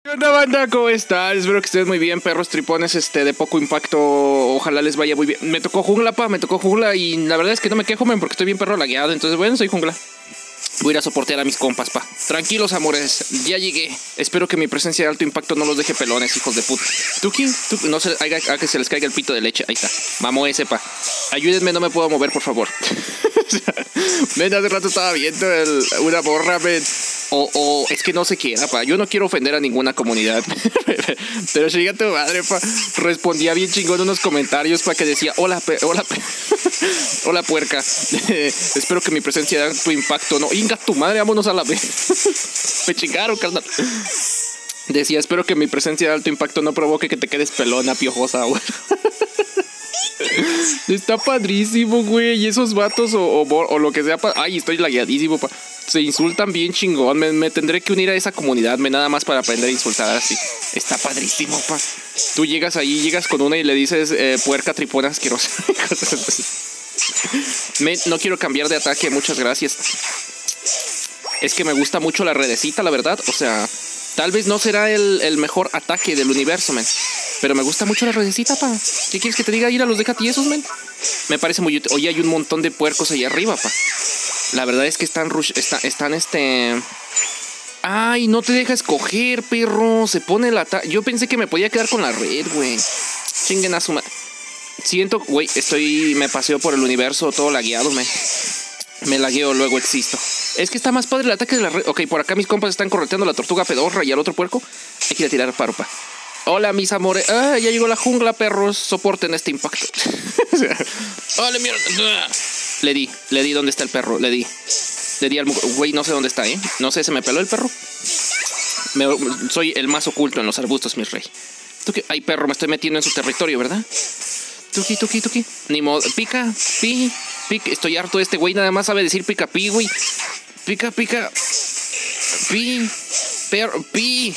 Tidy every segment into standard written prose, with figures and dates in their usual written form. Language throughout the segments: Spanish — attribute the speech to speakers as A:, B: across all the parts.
A: ¿Qué onda, banda? ¿Cómo están? Espero que estén muy bien, perros tripones de poco impacto. Ojalá les vaya muy bien. Me tocó jungla, me tocó jungla. Y la verdad es que no me quejo, porque estoy bien perro lagueado. Entonces, bueno, soy jungla. Voy a ir a soportear a mis compas, Tranquilos, amores, ya llegué. Espero que mi presencia de alto impacto no los deje pelones, hijos de puta. Tuki, no se haga que se les caiga el pito de leche. Ahí está, vamos ese, Ayúdenme, no me puedo mover, por favor. Ven, hace rato estaba viendo una borra, ven. O es que no se quiera, Yo no quiero ofender a ninguna comunidad. Pero llega tu madre, Respondía bien chingón unos comentarios, que decía, hola puerca. Espero que mi presencia de alto impacto no. Inga tu madre, vámonos a la vez. Me chingaron, carnal. Decía, espero que mi presencia de alto impacto no provoque que te quedes pelona, piojosa, güey. Está padrísimo, güey. Y esos vatos o lo que sea, ay, estoy lagueadísimo, se insultan bien chingón. Me tendré que unir a esa comunidad, nada más para aprender a insultar así. Está padrísimo, Tú llegas con una y le dices puerca tripona asquerosa. No quiero cambiar de ataque, muchas gracias. Es que me gusta mucho la redecita, la verdad. O sea, tal vez no será el mejor ataque del universo, pero me gusta mucho la redecita, ¿Qué quieres que te diga? Ir a los deja tiesos, Me parece muy útil. Oye, hay un montón de puercos ahí arriba, La verdad es que están Ay, no te deja escoger, perro. Se pone el ataque. Yo pensé que me podía quedar con la red, güey. Chinguen a su madre. Siento, güey, me paseo por el universo todo lagueado, Me lagueo, luego existo. Es que está más padre el ataque de la red. Ok, por acá mis compas están correteando a la tortuga pedorra y al otro puerco. Hay que ir a tirar paro, Hola, mis amores. Ya llegó la jungla, perros. Soporten este impacto. Hola, mierda. Le di dónde está el perro. Le di al güey, no sé dónde está, No sé, se me peló el perro. Soy el más oculto en los arbustos, mi rey. Ay, perro, me estoy metiendo en su territorio, ¿verdad? Tuki. Ni modo. Pica. Estoy harto de este güey. Nada más sabe decir pica, güey. Pica. Pi.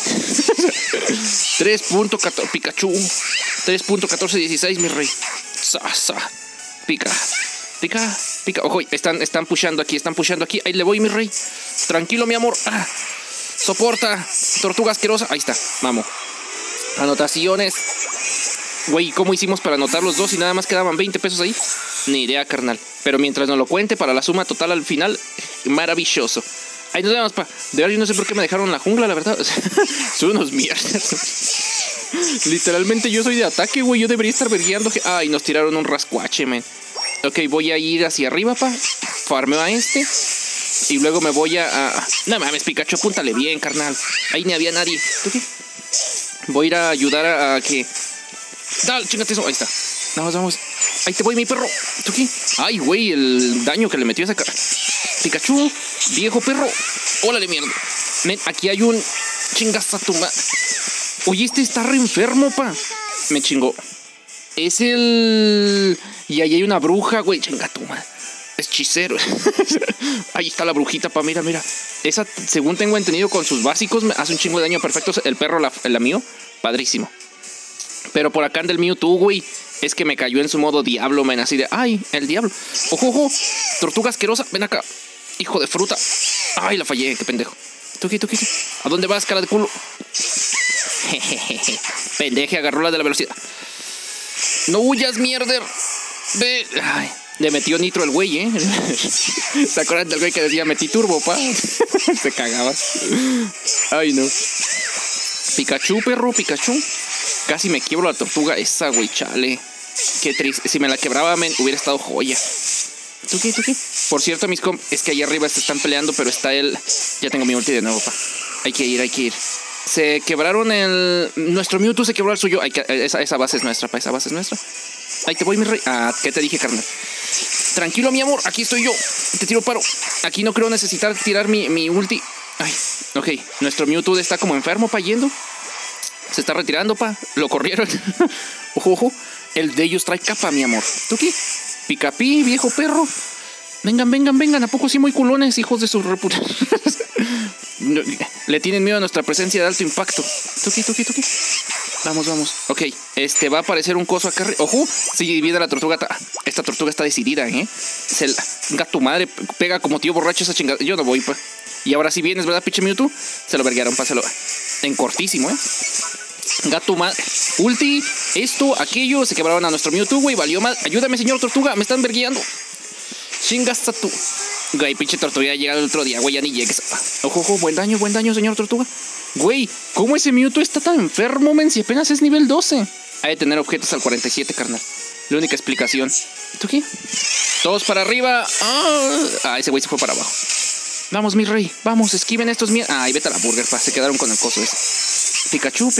A: 3.14 Pikachu. 3.1416, mi rey. Pica. Ojo, están pushando aquí. Ahí le voy, mi rey. Tranquilo, mi amor. Soporta. Tortuga asquerosa. Ahí está. Vamos. Anotaciones. Güey, ¿cómo hicimos para anotar los dos y nada más quedaban 20 pesos ahí? Ni idea, carnal. Pero mientras nos lo cuente para la suma total al final, maravilloso. Ahí nos vemos, De verdad, yo no sé por qué me dejaron en la jungla, la verdad. Son unos mierdas. Literalmente yo soy de ataque, güey. Yo debería estar vergueando. Ay, nos tiraron un rascuache, Ok, voy a ir hacia arriba, Farmeo a y luego me voy a... No mames, Pikachu, apúntale bien, carnal. Ahí ni había nadie. Voy a ir a ayudar a que... Dale, chingate eso. Ahí está. Vamos. Ahí te voy, mi perro. Ay, güey, el daño que le metió esa cara. Pikachu, viejo perro. Órale, mierda. Aquí hay un... Chingas a tu madre. Oye, está re enfermo, Me chingó. Es el... Y ahí hay una bruja, güey. Chinga tu madre. Hechicero. Ahí está la brujita, mira. Esa, según tengo entendido, con sus básicos me hace un chingo de daño perfecto. El perro, la mío, padrísimo. Pero por acá anda el Mewtwo, güey. Es que me cayó en su modo diablo, así de... Ay, el diablo. Ojo. Tortuga asquerosa, ven acá. Hijo de fruta. Ay, la fallé, qué pendejo. Tuki. ¿A dónde vas, cara de culo? Pendeje, agarró la de la velocidad. No huyas, mierder. Ve. Ay, le metió nitro el güey, ¿Se acuerdan del güey que decía metí turbo, Se cagaba. Ay, no. Pikachu, perro, Pikachu. Casi me quiebro la tortuga esa, güey, chale. Qué triste. Si me la quebraba, hubiera estado joya. Tuki. Por cierto, mis es que allá arriba se están peleando, pero está el... Ya tengo mi ulti de nuevo, Hay que ir. Se quebraron nuestro Mewtwo se quebró el suyo. Esa base es nuestra, esa base es nuestra. Ahí te voy, mi rey. ¿Qué te dije, carnal? Tranquilo, mi amor, aquí estoy yo. Te tiro paro. Aquí no creo necesitar tirar mi ulti. Ay, ok. Nuestro Mewtwo está como enfermo, yendo. Se está retirando, Lo corrieron. Ojo. El de ellos trae capa, mi amor. ¿Tú qué? Picapi, viejo perro. Vengan. ¿A poco sí muy culones, hijos de su reputación? Le tienen miedo a nuestra presencia de alto impacto. Tuki. Vamos. Ok, va a aparecer un coso acá. Ojo, sí, viene la tortuga. Esta tortuga está decidida, Gato madre, pega como tío borracho esa chingada. Yo no voy, Y ahora sí vienes, ¿verdad, pinche Mewtwo? Se lo verguearon, pásalo. En cortísimo, Gato mal. Ulti, esto, aquello. Se quebraron a nuestro Mewtwo, güey. Valió mal. Ayúdame, señor Tortuga. Me están verguiando. Chingaste tú. Güey, pinche Tortuga. Llega el otro día, güey. Ya ni llegues. Ojo, ojo. Buen daño, señor Tortuga. Güey, ¿cómo ese Mewtwo está tan enfermo, men? Si apenas es nivel 12. Hay de tener objetos al 47, carnal. La única explicación. ¿Tú qué? Todos para arriba. Ese güey se fue para abajo. Vamos, mi rey. Vamos, esquiven estos mierdas. Ahí vete a la burger, pa. Se quedaron con el coso ese. Pikachu.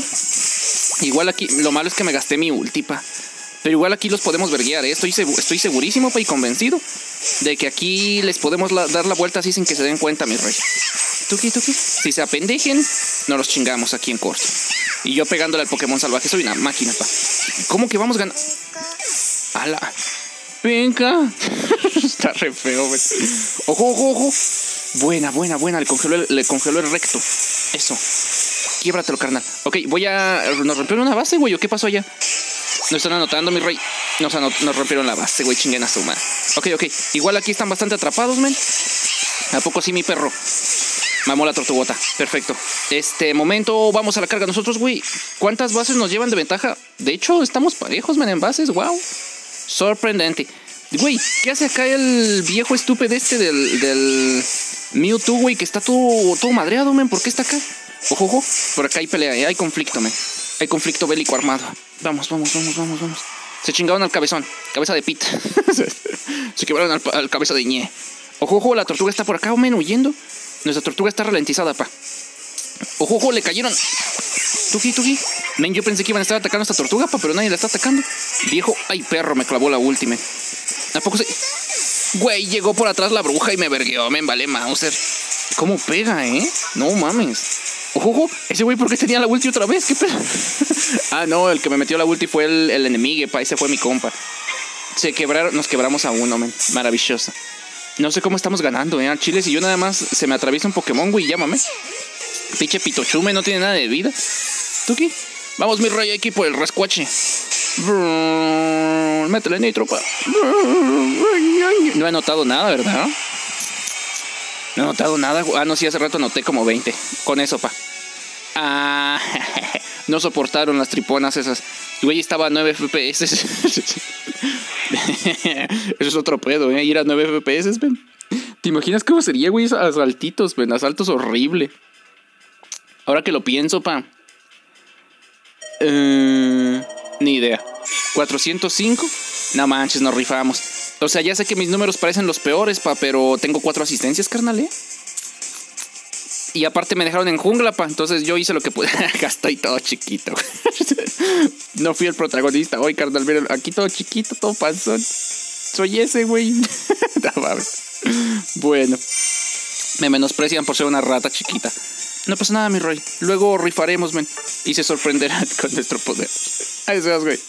A: Igual aquí, lo malo es que me gasté mi ulti, pa. Pero igual aquí los podemos verguear, Estoy segurísimo, pa, y convencido de que aquí les podemos dar la vuelta así sin que se den cuenta, mi rey. Tuki. Si se apendejen, no los chingamos aquí en corto. Y yo pegándole al Pokémon salvaje. Soy una máquina, pa. ¿Cómo que vamos ganando? ¡Hala! ¡Venga! Está re feo, güey. ¡Ojo! Buena. Le congeló el recto. Eso. Quiébratelo, carnal. Ok, ¿nos rompieron una base, güey? ¿O qué pasó allá? No están anotando, mi rey. Nos rompieron la base, güey. Chinguen a su madre. Ok. Igual aquí están bastante atrapados, men. ¿A poco sí, mi perro? Mamó la tortugota. Perfecto. Momento, vamos a la carga nosotros, güey. ¿Cuántas bases nos llevan de ventaja? De hecho, estamos parejos, men, en bases. Wow. Sorprendente. Güey, ¿qué hace acá el viejo estúpido del Mewtwo, güey? Que está todo madreado, men. ¿Por qué está acá? Ojo. Por acá hay pelea, hay conflicto, men. Hay conflicto bélico armado. Vamos. Se chingaron al cabezón. Cabeza de pit. Se quebraron al cabeza de ñe. Ojo, la tortuga está por acá, men, huyendo. Nuestra tortuga está ralentizada, pa. Ojo, le cayeron. Tuki. Men, yo pensé que iban a estar atacando a esta tortuga, pa, pero nadie la está atacando. Viejo, ay, perro, me clavó la última. ¿A poco se...? Güey, llegó por atrás la bruja y me vergueó, men, vale, Mauser. ¿Cómo pega, No mames. Ojo, ese güey, ¿por qué tenía la ulti otra vez? ¿Qué pedo? No, el que me metió la ulti fue el enemigo, pa. Ese fue mi compa. Nos quebramos a uno, men. Maravilloso. No sé cómo estamos ganando, al chile. Si yo nada más se me atraviesa un Pokémon, güey, llámame. Pinche Pitochume, no tiene nada de vida. ¿Tú qué? Vamos, mi rey, aquí por el rascuache. Métele nitro, pa. No he notado nada, ¿verdad? No he notado nada. No, sí, hace rato anoté como 20. Con eso, pa. No soportaron las triponas esas. Güey, estaba a 9 FPS. Eso es otro pedo, ir a 9 FPS, ven. ¿Te imaginas cómo sería, güey? Asaltitos, ven. Asaltos horrible. Ahora que lo pienso, pa. Ni idea. 405. No manches, nos rifamos. O sea, ya sé que mis números parecen los peores, pa, pero tengo 4 asistencias, carnal, Y aparte me dejaron en jungla, pa. Entonces yo hice lo que pude. Acá estoy todo chiquito. No fui el protagonista hoy, carnal. Miren, aquí todo chiquito, todo panzón. Soy ese, güey. Bueno. Me menosprecian por ser una rata chiquita. No pasa nada, mi rey. Luego rifaremos, men. Y se sorprenderán con nuestro poder. Adiós, güey.